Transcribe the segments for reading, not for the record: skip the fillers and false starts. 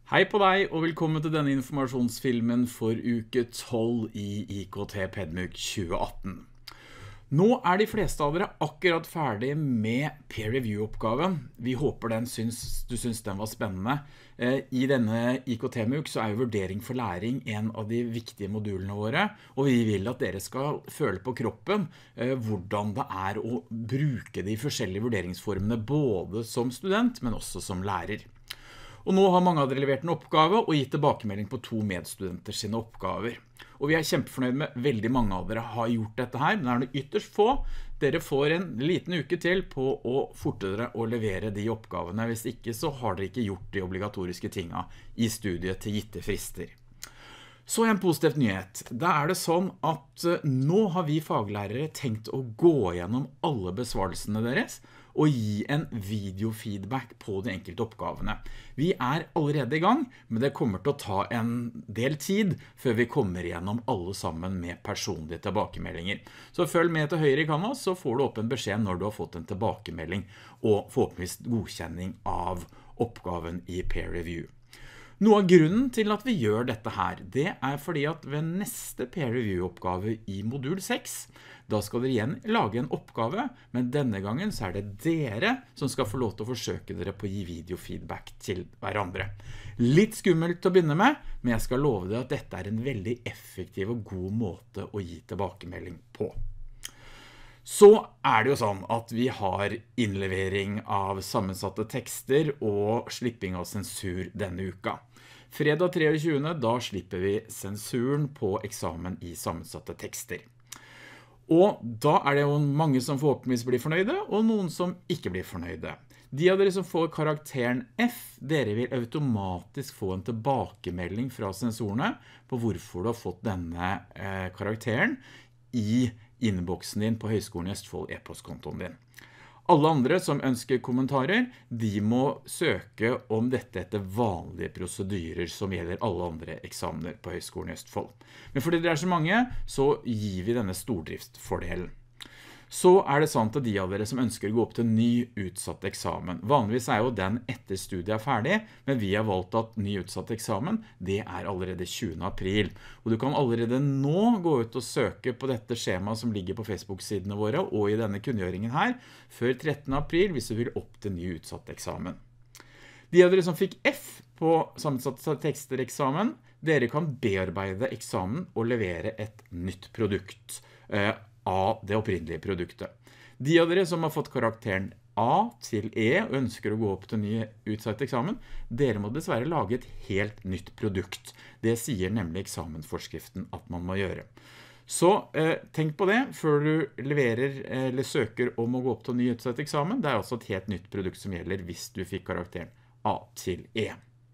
Hei på deg, og velkommen til denne informasjonsfilmen for uke 12 i IKT PEDMUK 2018. Nå de fleste av dere akkurat ferdig med peer review-oppgaven. Vi håper du syns den var spennende. I denne IKT-MUK så jo vurdering for læring en av de viktige modulene våre, og vi vil at dere skal føle på kroppen hvordan det å bruke de forskjellige vurderingsformene både som student, men også som lærer. Og nå har mange av dere levert en oppgave og gitt tilbakemelding på 2 medstudenter sine oppgaver. Og vi kjempefornøyd med veldig mange av dere har gjort dette her, men det ytterst få. Dere får en liten uke til på å forte dere å levere de oppgavene. Hvis ikke så har dere ikke gjort de obligatoriske tingene i studiet til gitte frister. Så en positiv nyhet. Da det sånn at nå har vi faglærere tenkt å gå gjennom alle besvarelsene deres og gi en videofeedback på de enkelte oppgavene. Vi allerede i gang, men det kommer til å ta en del tid før vi kommer gjennom alle sammen med personlige tilbakemeldinger. Så følg med til høyre i Canvas, så får du opp en beskjed når du har fått en tilbakemelding og forhåpentligvis godkjenning av oppgaven i peer review. Noe av grunnen til at vi gjør dette her, det fordi at ved neste peer review-oppgave i modul 6, da skal dere igjen lage en oppgave, men denne gangen så det dere som skal få lov til å forsøke dere på å gi videofeedback til hverandre. Litt skummelt til å begynne med, men jeg skal love dere at dette en veldig effektiv og god måte å gi tilbakemelding på. Så det jo sånn at vi har innlevering av sammensatte tekster og slipping av sensur denne uka. Fredag 23. da slipper vi sensuren på eksamen i sammensatte tekster. Og da det jo mange som forhåpentligvis blir fornøyde, og noen som ikke blir fornøyde. De av dere som får karakteren F, dere vil automatisk få en tilbakemelding fra sensorene på hvorfor du har fått denne karakteren i innboksen din på Høgskolen i Østfold e-postkontoen din. Alle andre som ønsker kommentarer, de må søke om dette etter vanlige prosedyrer som gjelder alle andre eksamener på Høgskolen i Østfold. Men fordi det så mange, så gir vi denne stordriftsfordelen. Så det sant at de av dere som ønsker å gå opp til ny utsatt eksamen. Vanligvis jo den etter studiet ferdig, men vi har valgt at ny utsatt eksamen, det allerede 20. april. Og du kan allerede nå gå ut og søke på dette skjemaet som ligger på Facebook-sidene våre, og i denne kunngjøringen her, før 13. april hvis du vil opp til ny utsatt eksamen. De av dere som fikk F på sammensatte tekster-eksamen, dere kan bearbeide eksamen og levere et nytt produkt av det opprinnelige produktet. De av dere som har fått karakteren A til E og ønsker å gå opp til ny utsatt eksamen, dere må dessverre lage et helt nytt produkt. Det sier nemlig eksamensforskriften at man må gjøre. Så tenk på det før du leverer eller søker om å gå opp til ny utsatt eksamen. Det altså et helt nytt produkt som gjelder hvis du fikk karakteren A til E.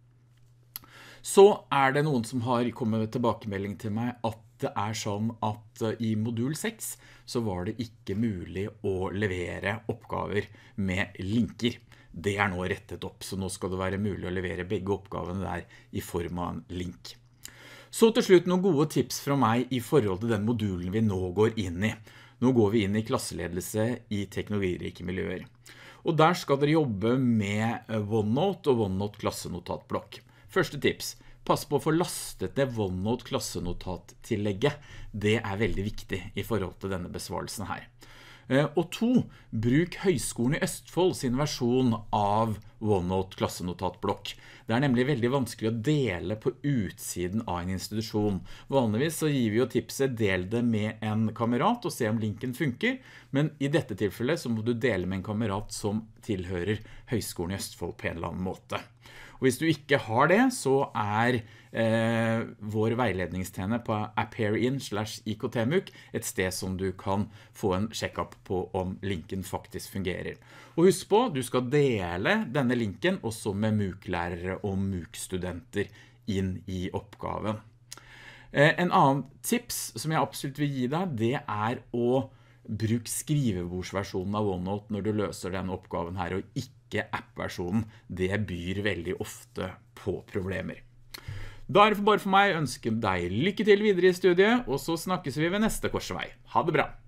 Så det noen som har kommet med tilbakemelding til meg at det sånn at i modul 6 så var det ikke mulig å levere oppgaver med linker. Det nå rettet opp, så nå skal det være mulig å levere begge oppgavene der i form av en link. Så til slutt noen gode tips fra meg i forhold til den modulen vi nå går inn i. Nå går vi inn i klasseledelse i teknologirike miljøer. Og der skal dere jobbe med OneNote og OneNote klassenotatblokk. Første tips. Pass på å få lastet det OneNote klassenotattillegget. Det veldig viktig i forhold til denne besvarelsen her. Og 2. Bruk Høgskolen i Østfold sin versjon av OneNote klassenotatblokk. Det nemlig veldig vanskelig å dele på utsiden av en institusjon. Vanligvis så gir vi jo tipset del det med en kamerat og se om linken funker, men i dette tilfellet så må du dele med en kamerat som tilhører Høgskolen i Østfold på en eller annen måte. Og hvis du ikke har det, så vår veiledningstjeneste på appearin/IKTMUK et sted som du kan få en sjekk-opp på om linken faktisk fungerer. Og husk på, du skal dele denne linken også med MUK-lærere og MUK-studenter inn i oppgaven. En annen tips som jeg absolutt vil gi deg, det å bruke skrivebordsversjonen av OneNote når du løser denne oppgaven her, og ikke app-versjonen. Det byr veldig ofte på problemer. Da det bare for meg å ønske deg lykke til videre i studiet, og så snakkes vi ved neste korsvei. Ha det bra!